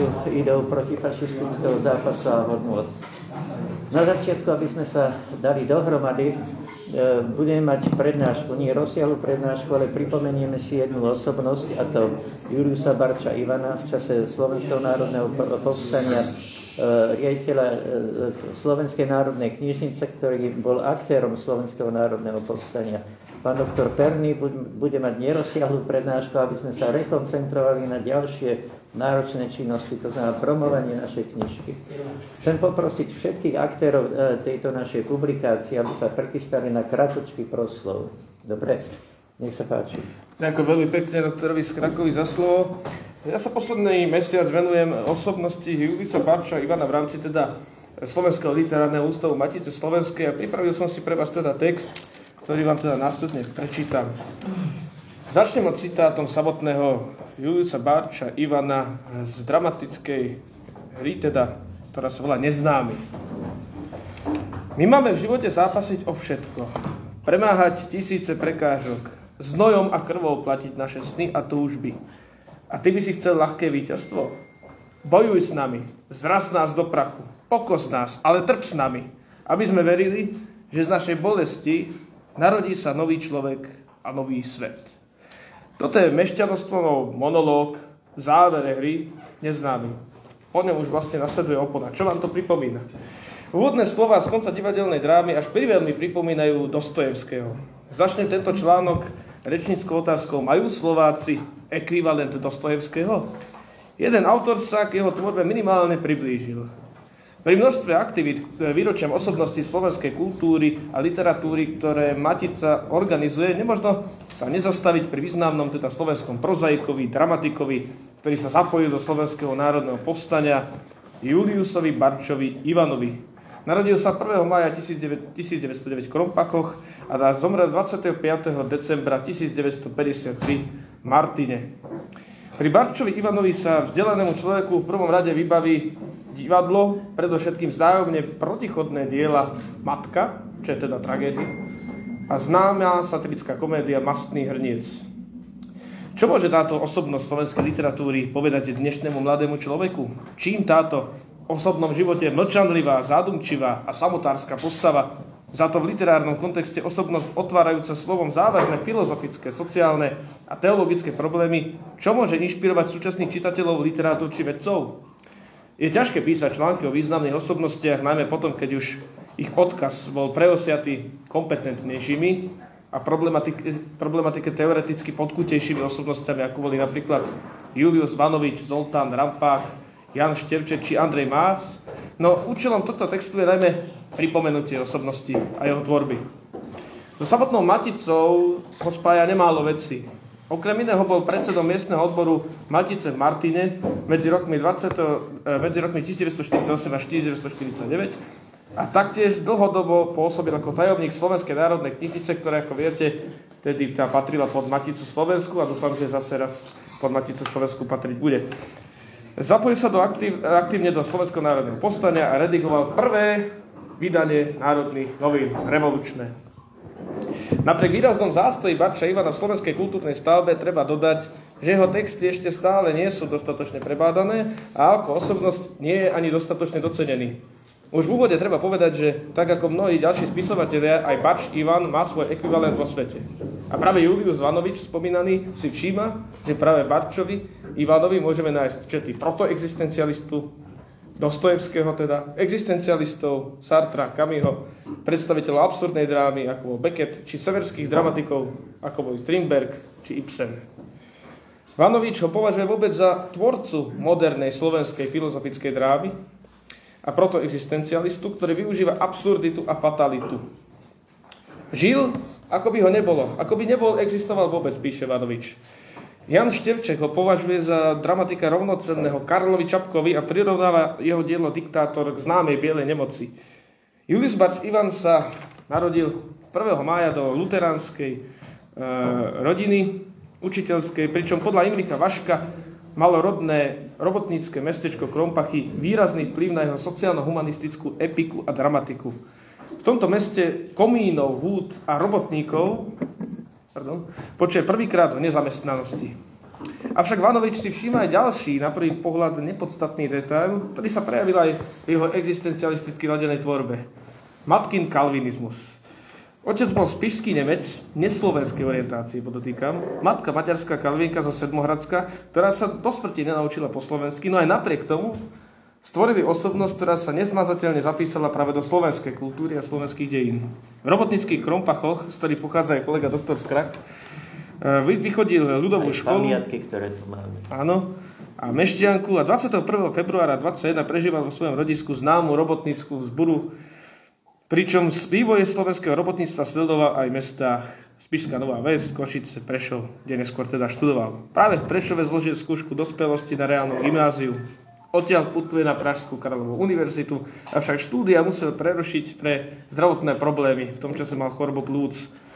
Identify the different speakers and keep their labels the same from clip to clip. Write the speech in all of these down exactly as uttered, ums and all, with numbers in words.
Speaker 1: ideou protifašistického zápasu a hodnôt. Na začiatku, aby sme sa dali dohromady, budeme mať prednášku, nie rozsiahlu prednášku, ale pripomenieme si jednu osobnosť, a to Juliusa Barča Ivana v čase Slovenského národného povstania, riaditeľa Slovenskej národnej knižnice, ktorý bol aktérom Slovenského národného povstania. Pán doktor Perný bude mať nerozsiahlu prednášku, aby sme sa rekoncentrovali na ďalšie náročné činnosti, to znamená promovanie našej knižky. Chcem poprosiť všetkých aktérov tejto našej publikácie, aby sa prichystali na kratučký proslov. Dobre, nech sa páči.
Speaker 2: Ďakujem veľmi pekne doktorovi Skrakovi za slovo. Ja sa posledný mesiac venujem osobnosti Juliusa Barča Ivana v rámci teda Slovenského literárneho ústavu Matice slovenskej a pripravil som si pre vás teda text, ktorý vám teda následne prečítam. Začnem od citátom samotného Juliusa Barča Ivana z dramatickej hry, teda, ktorá sa volá Neznámy. My máme v živote zápasiť o všetko. Premáhať tisíce prekážok. Znojom a krvou platiť naše sny a túžby. A ty by si chcel ľahké víťazstvo? Bojuj s nami. Zraz nás do prachu. Pokos nás, ale trp s nami. Aby sme verili, že z našej bolesti narodí sa nový človek a nový svet. Toto je Mešťanostvo, monológ v závere hry Neznámy. Po ňom už vlastne nasleduje opona. Čo vám to pripomína? Úvodné slova z konca divadelnej drámy až priveľmi pripomínajú Dostojevského. Začne tento článok rečníckou otázkou. Majú Slováci ekvivalent Dostojevského? Jeden autor sa k jeho tvorbe minimálne priblížil. Pri množstve aktivít výročiam osobnosti slovenskej kultúry a literatúry, ktoré Matica organizuje, nemožno sa nezastaviť pri významnom teda slovenskom prozaikovi, dramatikovi, ktorý sa zapojil do Slovenského národného povstania, Juliusovi Barčovi Ivanovi. Narodil sa prvého mája tisícdeväťstodeväť v Krompachoch a zomrel dvadsiateho piateho decembra tisícdeväťstopäťdesiattri v Martine. Pri Barčovi Ivanovi sa vzdelanému človeku v prvom rade vybaví divadlo, predovšetkým vzájomne protichodné diela Matka, čo je teda tragédia, a známa satirická komédia Mastný hrniec. Čo môže táto osobnosť slovenskej literatúry povedať dnešnému mladému človeku? Čím táto osobnom živote mlčanlivá, zádumčivá a samotárska postava, za to v literárnom kontexte osobnosť otvárajúca slovom závažné filozofické, sociálne a teologické problémy, čo môže inšpirovať súčasných čitateľov, literátorov či vedcov? Je ťažké písať články o významných osobnostiach, najmä potom, keď už ich odkaz bol preosiatý kompetentnejšími a problematike, problematike teoreticky podkutejšími osobnostiami, ako boli napríklad Julius Vanovič, Zoltán Rampák, Jan Števček či Andrej Más. No účelom tohto textu je najmä pripomenutie osobnosti a jeho tvorby. So samotnou Maticou ho spája nemálo vecí. Okrem iného bol predsedom miestneho odboru Matice v Martine medzi rokmi, dvadsať, medzi rokmi devätnásťstoštyridsaťosem a devätnásťstoštyridsaťdeväť a taktiež dlhodobo pôsobil ako tajomník Slovenskej národnej knižnice, ktorá, ako viete, tedy tá patrila pod Maticu Slovensku a dúfam, že zase raz pod Maticu Slovensku patriť bude. Zapojil sa do aktív, aktívne do Slovenského národného povstania a redigoval prvé vydanie národných novín, revolučné. Napriek výraznom zástoji Barča Ivana v slovenskej kultúrnej stavbe treba dodať, že jeho texty ešte stále nie sú dostatočne prebádané a ako osobnosť nie je ani dostatočne docenený. Už v úvode treba povedať, že tak ako mnohí ďalší spisovatelia, aj Barč Ivan má svoj ekvivalent vo svete. A práve Julius Vanovič, spomínaný, si všíma, že práve Barčovi Ivanovi môžeme nájsť črty protoexistencialistu, Dostojevského teda, existencialistov, Sartra, Camusho, predstaviteľov absurdnej drámy, ako bol Beckett, či severských dramatikov, ako bol Strindberg, či Ibsen. Vanovič ho považuje vôbec za tvorcu modernej slovenskej filozofickej drámy a protoexistencialistu, ktorý využíva absurditu a fatalitu. Žil, ako by ho nebolo, ako by nebol existoval vôbec, píše Vanovič. Jan Števček ho považuje za dramatika rovnocenného Karlovi Čapkovi a prirovnáva jeho dielo Diktátor k známej bielej nemoci. Julius Barč Ivan sa narodil prvého mája do luteránskej e, rodiny učiteľskej, pričom podľa Imricha Vaška malo rodné robotnícke mestečko Krompachy výrazný vplyv na jeho sociálno-humanistickú epiku a dramatiku. V tomto meste komínov, húd a robotníkov pardon, počuje prvýkrát o nezamestnanosti. Avšak Vanovič si všíma aj ďalší, na prvý pohľad nepodstatný detail, ktorý sa prejavil aj v jeho existencialisticky ladenej tvorbe. Matkin kalvinizmus. Otec bol spišský Nemec, neslovenskej orientácie, podotýkam. Matka maďarská Kalvínka zo Sedmohradska, ktorá sa do smrti nenaučila po slovensky, no aj napriek tomu stvorili osobnosť, ktorá sa nezmazateľne zapísala práve do slovenskej kultúry a slovenských dejín. V robotnických Krompachoch, z ktorých pochádza aj kolega doktor Skrak, vychodil ľudovú
Speaker 1: aj
Speaker 2: školu.
Speaker 1: pamiatky, ktoré tu máme.
Speaker 2: Áno. A Mešťanku a dvadsiateho prvého februára dvadsaťjeden prežíval vo svojom rodisku známu robotnícku vzburu, pričom z vývoje slovenského robotníctva sledoval aj v mestách Spišská Nová Ves, Košice, Prešov, kde neskôr teda študoval. Práve v Prešove zložil skúšku dospelosti na reálnu gymnáziu. Odtiaľ putuje na Pražskú Karlovú univerzitu, avšak štúdia musel prerušiť pre zdravotné problémy. V tom čase mal chorobu plúc.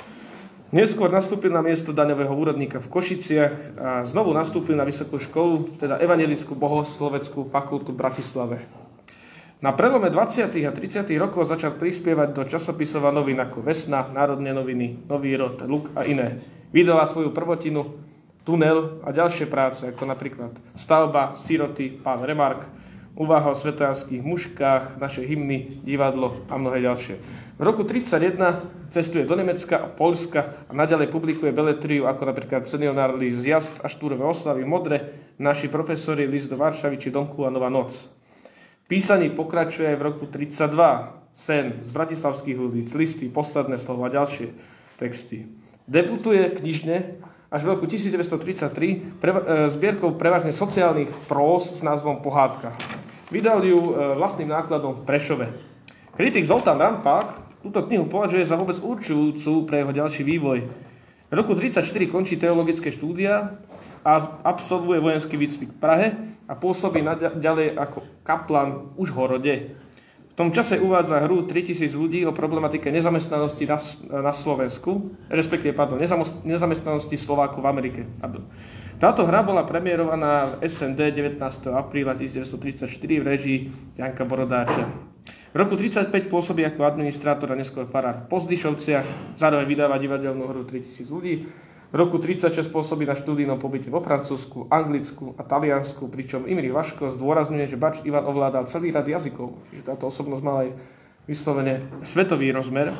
Speaker 2: Neskôr nastúpil na miesto daňového úradníka v Košiciach a znovu nastúpil na vysokú školu, teda Evangelickú bohosloveckú fakultu v Bratislave. Na prelome dvadsiatych a tridsiatych rokov začal prispievať do časopisov a novín ako Vesna, Národné noviny, Nový rod, Luk a iné. Vydala svoju prvotinu Tunel a ďalšie práce, ako napríklad Stavba, Siroty, Pán Remark, Úvaha o svetánskych mužkách, Naše hymny, Divadlo a mnohé ďalšie. V roku tridsaťjeden cestuje do Nemecka a Poľska a naďalej publikuje beletriu ako napríklad Seniornárny zjazd a Štúrové oslavy Modre, Naši profesori, List do Varšavy či Domku a Nová noc. Písaní pokračuje aj v roku tridsaťdva. Sen z bratislavských ulic, Listy, Posledné slovo a ďalšie texty. Debutuje knižne až v roku devätnásťstotridsaťtri pre, e, zbierkou prevažne sociálnych prós s názvom Pohádka. Vydal ju e, vlastným nákladom v Prešove. Kritik Zoltán Rampák túto knihu považuje za vôbec určujúcu pre jeho ďalší vývoj. V roku tridsaťštyri končí teologické štúdia a absolvuje vojenský výcvik v Prahe a pôsobí ďalej ako kaplan v Užhorode. V tom čase uvádza hru tritisíc ľudí o problematike nezamestnanosti na, na Slovensku, respektíve, pardon, nezamestnanosti Slovákov v Amerike. Pardon. Táto hra bola premiérovaná v es en dé devätnásteho apríla devätnásťstotridsaťštyri v režii Janka Borodáča. V roku tridsaťpäť pôsobí ako administrátor a neskôr farár v Pozdyšovciach, zároveň vydáva divadelnú hru tritisíc ľudí. V roku tridsaťšesť pôsobí na študijnom pobyte vo Francúzsku, Anglicku a Taliansku, pričom Imrich Vaško zdôrazňuje, že Bač Ivan ovládal celý rad jazykov, čiže táto osobnosť mala aj vyslovene svetový rozmer.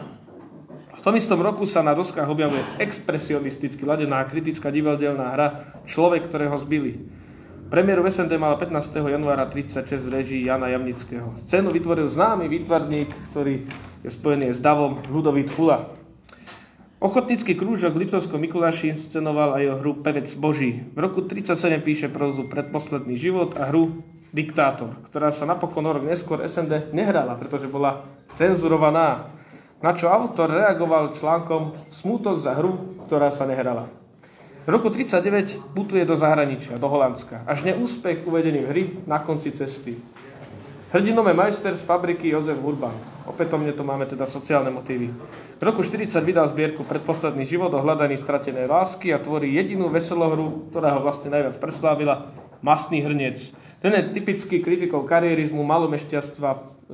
Speaker 2: V tom istom roku sa na doskách objavuje expresionisticky ladená kritická divadelná hra Človek, ktorého zbili. Premiéru v es en dé mala pätnásteho januára tridsaťšesť v režii Jana Jamnického. Scénu vytvoril známy výtvarník, ktorý je spojený s davom Ľudovít Fula. Ochotnícky krúžok v Liptovskom Mikuláši inscenoval aj jeho hru Pevec Boží. V roku tridsaťsedem píše prózu Predposledný život a hru Diktátor, ktorá sa napokon rok neskôr es en dé nehrala, pretože bola cenzurovaná. Na čo autor reagoval článkom Smútok za hru, ktorá sa nehrala. V roku tridsaťdeväť putuje do zahraničia, do Holandska. Až neúspech uvedený v hry na konci cesty. Hrdinom je majster z fabriky Jozef Urban. Opätovne to máme teda sociálne motívy. V roku štyridsať vydal zbierku Predposledný život o hľadaní stratenej lásky a tvorí jedinú veselohru, ktorá ho vlastne najviac preslávila, Mastný hrniec. Ten je typický kritikou kariérizmu, malomešťastva, e,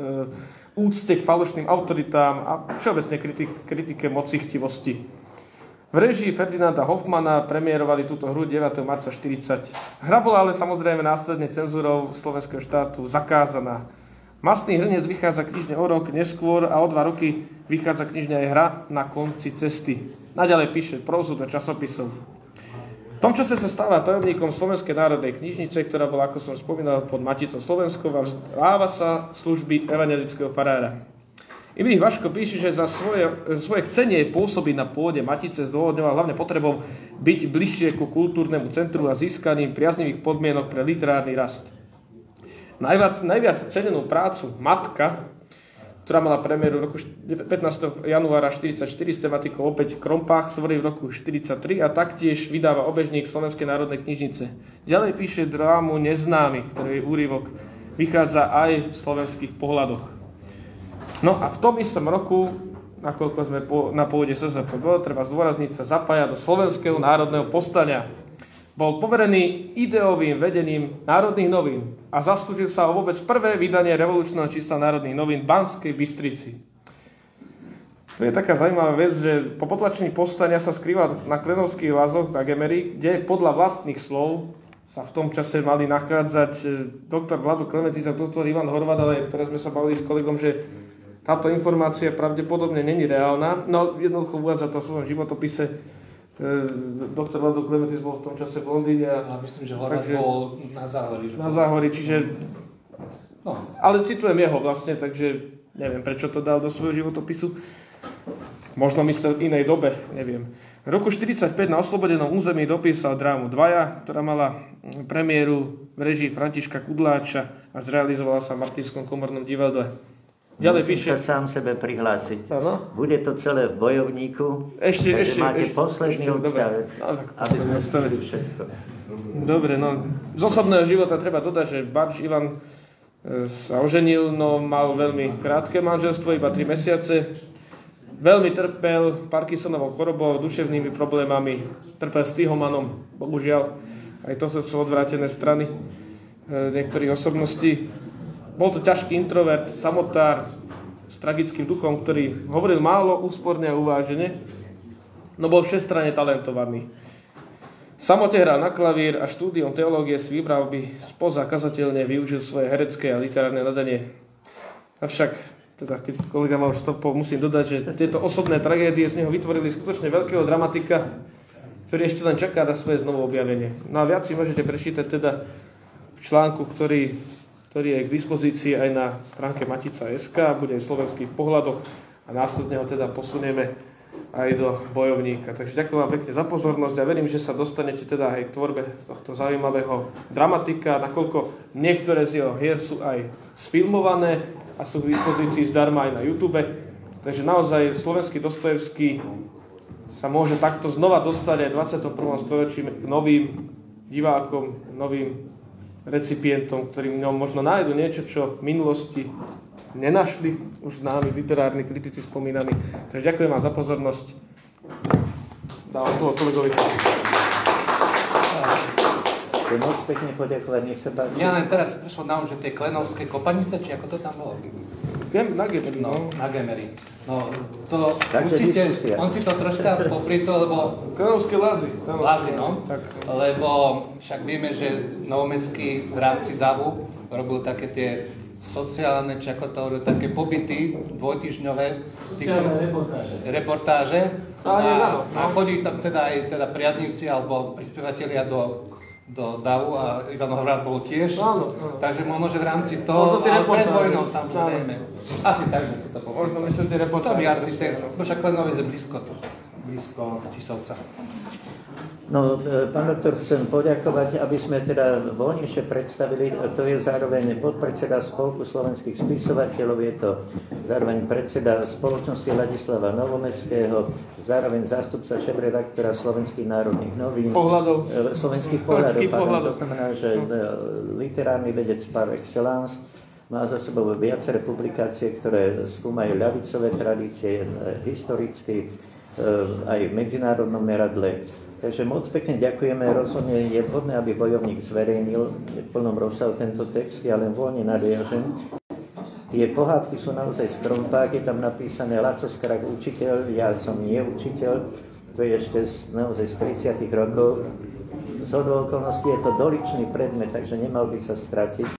Speaker 2: úcte k falošným autoritám a všeobecne kritik, kritike mocichtivosti. V režii Ferdinanda Hoffmana premiérovali túto hru deviateho marca štyridsať. Hra bola ale samozrejme následne cenzúrou slovenského štátu zakázaná. Mastný hrniec vychádza knižne o rok neskôr a o dva roky vychádza knižne aj hra Na konci cesty. Naďalej píše prózu do časopisov. V tom čase sa stáva tajomníkom Slovenskej národnej knižnice, ktorá bola, ako som spomínal, pod Maticou Slovenskou a vzdáva sa služby evangelického farára. Imrich Vaško píše, že za svoje, svoje chcenie pôsobiť na pôde Matice zdôvodňoval hlavne potrebou byť bližšie ku kultúrnemu centru a získaním priaznivých podmienok pre literárny rast. Najviac, najviac cenenú prácu Matka, ktorá mala premiéru v roku pätnásteho januára štyridsaťštyri s tematikou opäť Krompách, tvorí v roku štyridsaťtri a taktiež vydáva obežník Slovenskej národnej knižnice. Ďalej píše drámu Neznámy, ktorý úryvok vychádza aj v slovenských pohľadoch. No a v tom istom roku, nakoľko sme po, na pôde es zet pé bé, treba zdôrazniť, sa zapája do Slovenského národného povstania. Bol poverený ideovým vedením Národných novín a zaslúžil sa o vôbec prvé vydanie revolučného čísla Národných novín v Banskej Bystrici. je taká zaujímavá vec, že po potlačení povstania sa skrýval na Klenovských lazoch na Gemery, kde podľa vlastných slov sa v tom čase mali nachádzať doktor Vlado Klementík a doktor Ivan Horváth, ale teraz sme sa bavili s kolegom, že táto informácia pravdepodobne není reálna. No jednoducho uvádza to v svojom životopise. Doktor Vlado Klementík bol v tom čase v Londýne.
Speaker 3: A myslím, že Horváth bol na Záhorí.
Speaker 2: Na Záhorí, čiže... No. Ale citujem jeho vlastne, takže neviem, prečo to dal do svojho životopisu. Možno myslel v inej dobe, neviem. V roku štyridsaťpäť na oslobodenom území dopísal drámu Dvaja, ktorá mala premiéru v režii Františka Kudláča a zrealizovala sa v Martinskom komornom divadle. Ďalej
Speaker 1: Musím
Speaker 2: píše...
Speaker 1: sa sám sebe prihlásiť.
Speaker 2: Ano?
Speaker 1: Bude to celé v Bojovníku.
Speaker 2: Ešte, ešte,
Speaker 1: máte
Speaker 2: ešte.
Speaker 1: posledný odstavec.
Speaker 2: No, tak
Speaker 1: a budeme stavili všetko.
Speaker 2: Dobre, no z osobného života treba dodať, že Barč Ivan e, sa oženil, no mal veľmi krátke manželstvo, iba tri mesiace. Veľmi trpel Parkinsonovou chorobou, duševnými problémami, trpel Stihomanom, bohužiaľ. Aj to sú odvrátené strany e, niektorých osobností. Bol to ťažký introvert, samotár s tragickým duchom, ktorý hovoril málo, úsporne a uvážene, no bol všestranne talentovaný. Samote hral na klavír a štúdiom teológie si vybral, by spoza kazateľne využil svoje herecké a literárne nadanie. Avšak, teda keď kolega ma už stopol, musím dodať, že tieto osobné tragédie z neho vytvorili skutočne veľkého dramatika, ktorý ešte len čaká na svoje znovu objavenie. No a viac si môžete prečítať teda v článku, ktorý, ktorý je k dispozícii aj na stránke matica bodka es ká, bude aj v slovenských pohľadoch a následne ho teda posunieme aj do Bojovníka. Takže ďakujem vám pekne za pozornosť a verím, že sa dostanete teda aj k tvorbe tohto zaujímavého dramatika, nakoľko niektoré z jeho hier sú aj sfilmované a sú k dispozícii zdarma aj na YouTube. Takže naozaj slovenský Dostojevský sa môže takto znova dostať aj v dvadsiatom prvom storočí k novým divákom, novým recipientom, ktorí v ňom možno nájdu niečo, čo v minulosti nenašli, už známi literárni kritici spomínaní. Takže ďakujem vám za pozornosť. Dávam slovo kolegovi.
Speaker 1: Chcem moc pekne poďakovať, nech sa páči.
Speaker 3: Ja len teraz prišlo na um, že tie Klenovské kopanice, či ako to tam bolo?
Speaker 2: Na Gemery.
Speaker 3: No, na Gemery. No, to
Speaker 1: Takže
Speaker 3: určite,
Speaker 1: diskusia.
Speaker 3: on si to troška popri to, lebo...
Speaker 2: Klenovské lázy.
Speaker 3: Lázy, no.
Speaker 2: Tak.
Speaker 3: Lebo však vieme, že Novomestský v rámci davu robil také tie sociálne, či ako to hovorí, také pobyty dvojtýždňové. Sociálne reportáže. Reportáže. A, a, a chodí tam teda aj teda priaznivci alebo prispevatelia do do davu a Ivan Horváth bol tiež.
Speaker 2: Áno, áno.
Speaker 3: Takže možno, že v rámci toho, ale pred vojnou samozrejme. Asi tak, že si to povedal.
Speaker 2: Možno myslíte reportáže.
Speaker 3: To by asi ten, no však Klenovec je blízko to, blízko Tisovca.
Speaker 1: No, pán doktor, chcem poďakovať, aby sme teda voľnejšie predstavili, to je zároveň podpredseda Spolku slovenských spisovateľov, je to zároveň predseda spoločnosti Ladislava Novomestského, zároveň zástupca šéfredaktora Slovenských národných novín.
Speaker 2: Pohľadov.
Speaker 1: Slovenských pohľadov,
Speaker 2: pohľadov.
Speaker 1: To znamená, že literárny vedec par excellence, má za sebou viaceré publikácie, ktoré skúmajú ľavicové tradície, historicky, aj v medzinárodnom meradle. Takže moc pekne ďakujeme, rozhodne je vhodné, aby Bojovník zverejnil v plnom rozsahu tento text, ja len voľne nadviažem. Tie pohádky sú naozaj skrompák, je tam napísané Laco Skrak učiteľ, ja som nie učiteľ, to je ešte z, naozaj z tridsiatych rokov. Z hodou okolností je to doličný predmet, takže nemal by sa stratiť.